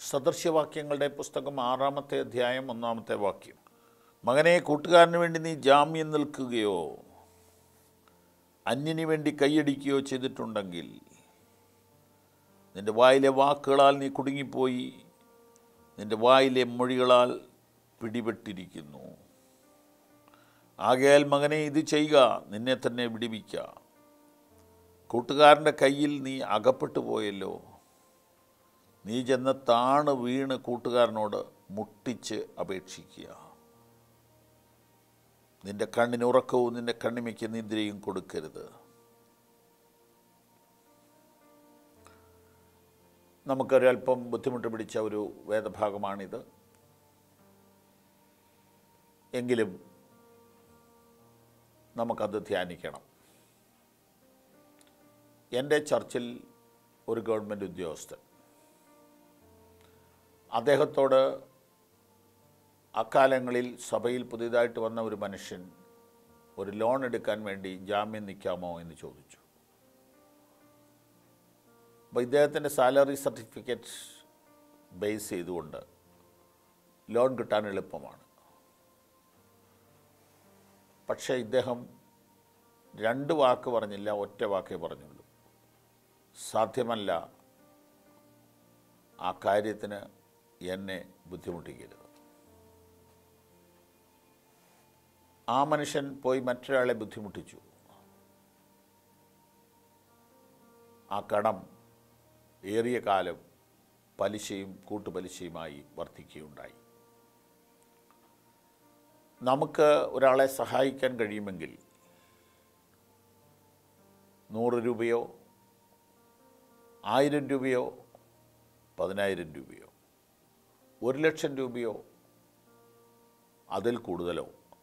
സദൃശ്യവാക്യങ്ങളുടെ പുസ്തകം 6-ാമത്തെ അധ്യായം 1-ാമത്തെ വാക്യം. മകനെ, കൂട്ടുകാരന് വേണ്ടി നീ ജാമ്യം നിൽക്കുകയോ അന്യന് വേണ്ടി കൈയടിക്കുകയോ ചെയ്തിട്ടുണ്ടെങ്കിൽ നിൻ്റെ വായിലെ വാക്കുകളാൽ നീ കുടുങ്ങിപ്പോയി, നിൻ്റെ വായിലെ മൊഴികളാൽ പിടിപെട്ടിരിക്കുന്നു. ആകയാൽ മകനെ, ഇത് ചെയ്യുക, നിന്നെ തന്നെ വിടുവിക്കുക. കൂട്ടുകാരൻ്റെ കയ്യിൽ നീ അകപ്പെട്ടു പോയല്ലോ. നീ ചെന്ന് താണ് വീണ് കൂട്ടുകാരനോട് മുട്ടിച്ച് അപേക്ഷിക്കുക. നിൻ്റെ കണ്ണിന് ഉറക്കവും നിൻ്റെ കണ്ണിമയ്ക്ക് നിദ്രയും കൊടുക്കരുത്. നമുക്കൊരൽപ്പം ബുദ്ധിമുട്ട് പിടിച്ച ഒരു വേദഭാഗമാണിത്. എങ്കിലും നമുക്കത് ധ്യാനിക്കണം. എൻ്റെ ചർച്ചിൽ ഒരു ഗവൺമെൻറ് ഉദ്യോഗസ്ഥൻ, അദ്ദേഹത്തോട് അക്കാലങ്ങളിൽ സഭയിൽ പുതിയതായിട്ട് വന്ന ഒരു മനുഷ്യൻ ഒരു ലോൺ എടുക്കാൻ വേണ്ടി ജാമ്യം നിൽക്കാമോ എന്ന് ചോദിച്ചു. അപ്പോൾ ഇദ്ദേഹത്തിൻ്റെ സാലറി സർട്ടിഫിക്കറ്റ് ബേസ് ചെയ്തുകൊണ്ട് ലോൺ കിട്ടാൻ എളുപ്പമാണ്. പക്ഷേ ഇദ്ദേഹം 2 വാക്ക് പറഞ്ഞില്ല, ഒറ്റ വാക്കേ പറഞ്ഞുള്ളൂ. സാധ്യമല്ല, ആ കാര്യത്തിന് എന്നെ ബുദ്ധിമുട്ടിക്കരുത്. ആ മനുഷ്യൻ പോയി മറ്റൊരാളെ ബുദ്ധിമുട്ടിച്ചു. ആ കടം ഏറിയ കാലം പലിശയും കൂട്ടുപലിശയുമായി വർദ്ധിക്കുകയുണ്ടായി. നമുക്ക് ഒരാളെ സഹായിക്കാൻ കഴിയുമെങ്കിൽ 100 രൂപയോ 1000 രൂപയോ 10,000 രൂപയോ 1,00,000 രൂപയോ അതിൽ കൂടുതലോ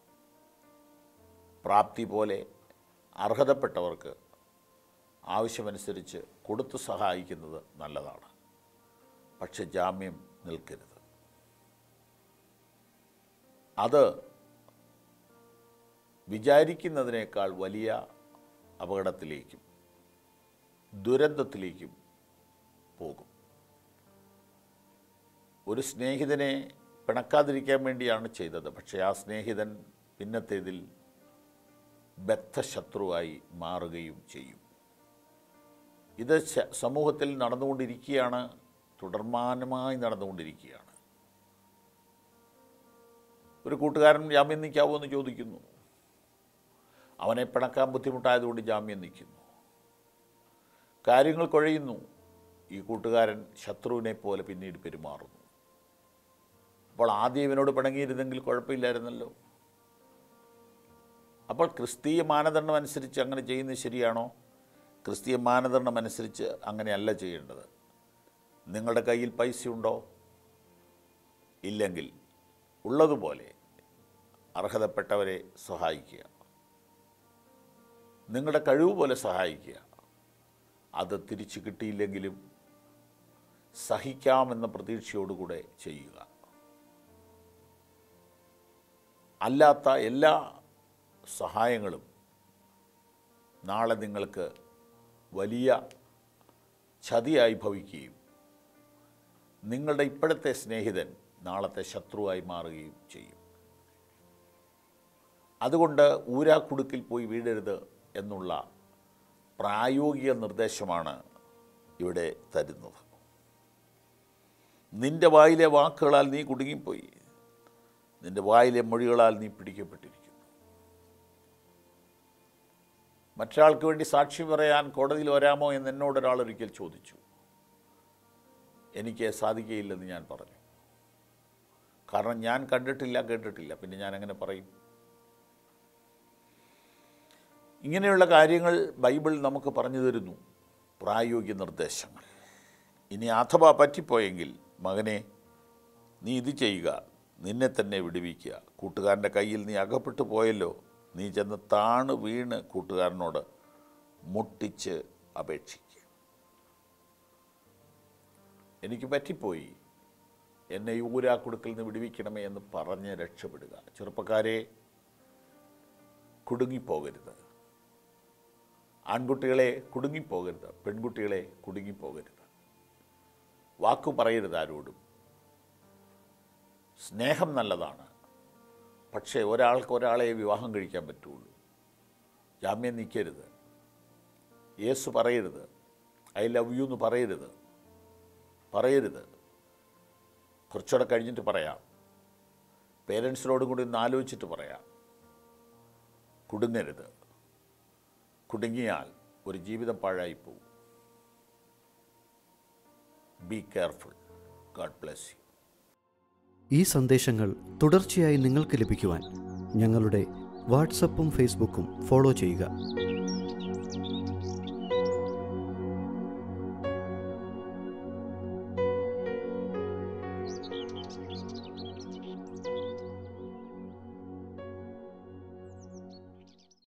പ്രാപ്തി പോലെ അർഹതപ്പെട്ടവർക്ക് ആവശ്യമനുസരിച്ച് കൊടുത്തു സഹായിക്കുന്നത് നല്ലതാണ്. പക്ഷെ ജാമ്യം നിൽക്കരുത്. അത് വിചാരിക്കുന്നതിനേക്കാൾ വലിയ അപകടത്തിലേക്കും ദുരന്തത്തിലേക്കും പോകും. ഒരു സ്നേഹിതനെ പിണക്കാതിരിക്കാൻ വേണ്ടിയാണ് ചെയ്തത്. പക്ഷേ ആ സ്നേഹിതൻ പിന്നത്തേതിൽ ബദ്ധശത്രുവായി മാറുകയും ചെയ്യും. ഇത് സമൂഹത്തിൽ നടന്നുകൊണ്ടിരിക്കുകയാണ്, തുടർമാനമായി നടന്നുകൊണ്ടിരിക്കുകയാണ്. ഒരു കൂട്ടുകാരൻ ജാമ്യം നിൽക്കാവോ എന്ന് ചോദിക്കുന്നു. അവനെ പിണക്കാൻ ബുദ്ധിമുട്ടായതുകൊണ്ട് ജാമ്യം നിൽക്കുന്നു. കാര്യങ്ങൾ കുഴയുന്നു. ഈ കൂട്ടുകാരൻ ശത്രുവിനെ പോലെ പിന്നീട് പെരുമാറുന്നു. അപ്പോൾ ആദ്യം ഇവനോട് പിണങ്ങിയിരുന്നെങ്കിൽ കുഴപ്പമില്ലായിരുന്നല്ലോ. അപ്പോൾ ക്രിസ്തീയ മാനദണ്ഡം അനുസരിച്ച് അങ്ങനെ ചെയ്യുന്നത് ശരിയാണോ? ക്രിസ്തീയ മാനദണ്ഡം അനുസരിച്ച് അങ്ങനെയല്ല ചെയ്യേണ്ടത്. നിങ്ങളുടെ കയ്യിൽ പൈസയുണ്ടോ? ഇല്ലെങ്കിൽ ഉള്ളതുപോലെ അർഹതപ്പെട്ടവരെ സഹായിക്കുക. നിങ്ങളുടെ കഴിവ് പോലെ സഹായിക്കുക. അത് തിരിച്ചു കിട്ടിയില്ലെങ്കിലും സഹിക്കാമെന്ന പ്രതീക്ഷയോടുകൂടെ ചെയ്യുക. അല്ലാത്ത എല്ലാ സഹായങ്ങളും നാളെ നിങ്ങൾക്ക് വലിയ ചതിയായി ഭവിക്കുകയും നിങ്ങളുടെ ഇപ്പോഴത്തെ സ്നേഹിതൻ നാളത്തെ ശത്രുവായി മാറുകയും ചെയ്യും. അതുകൊണ്ട് ഊരാക്കുടുക്കിൽ പോയി വീഴരുത് എന്നുള്ള പ്രായോഗിക നിർദ്ദേശമാണ് ഇവിടെ തരുന്നത്. നിൻ്റെ വായിലെ വാക്കുകളാൽ നീ കുടുങ്ങിപ്പോയി, നിൻ്റെ വായിലെ മൊഴികളാൽ നീ പിടിക്കപ്പെട്ടിരിക്കുന്നു. മറ്റൊരാൾക്ക് വേണ്ടി സാക്ഷി പറയാൻ കോടതിയിൽ വരാമോ എന്ന് എന്നോടൊരാൾ ഒരിക്കൽ ചോദിച്ചു. എനിക്ക് സാധിക്കുകയില്ലെന്ന് ഞാൻ പറഞ്ഞു. കാരണം ഞാൻ കണ്ടിട്ടില്ല, കേട്ടിട്ടില്ല. പിന്നെ ഞാൻ എങ്ങനെ പറയും? ഇങ്ങനെയുള്ള കാര്യങ്ങൾ ബൈബിൾ നമുക്ക് പറഞ്ഞു തരുന്നു, പ്രായോഗിക നിർദ്ദേശങ്ങൾ. ഇനി അഥവാ പറ്റിപ്പോയെങ്കിൽ മകനെ, നീ ഇത് ചെയ്യുക, നിന്നെ തന്നെ വിടുവിക്കുക. കൂട്ടുകാരൻ്റെ കയ്യിൽ നീ അകപ്പെട്ടു പോയല്ലോ. നീ ചെന്ന് താണ് വീണ് കൂട്ടുകാരനോട് മുട്ടിച്ച് അപേക്ഷിക്കുക. എനിക്ക് പറ്റിപ്പോയി, എന്നെ ഈ ഊരാക്കുടുക്കിൽ നിന്ന് വിടുവിക്കണമേ എന്ന് പറഞ്ഞ് രക്ഷപ്പെടുക. ചെറുപ്പക്കാരെ, കുടുങ്ങിപ്പോകരുത്. ആൺകുട്ടികളെ കുടുങ്ങിപ്പോകരുത്, പെൺകുട്ടികളെ കുടുങ്ങിപ്പോകരുത്. വാക്കു പറയരുത് ആരോടും. സ്നേഹം നല്ലതാണ്, പക്ഷേ ഒരാൾക്ക് ഒരാളെ വിവാഹം കഴിക്കാൻ പറ്റുള്ളൂ. ജാമ്യം നിൽക്കരുത്. യേശു പറയരുത്, ഐ ലവ് യു എന്ന് പറയരുത്. കുറച്ചുകൂടെ കഴിഞ്ഞിട്ട് പറയാം. പേരൻസിനോടും കൂടി ഒന്ന് ആലോചിച്ചിട്ട് പറയാം. കുടുങ്ങരുത്. കുടുങ്ങിയാൽ ഒരു ജീവിതം പാഴായിപ്പോവും. Be careful. God bless you. ഈ സന്ദേശങ്ങൾ തുടർച്ചയായി നിങ്ങൾക്ക് ലഭിക്കുവാൻ ഞങ്ങളുടെ വാട്സപ്പും ഫേസ്ബുക്കും ഫോളോ ചെയ്യുക.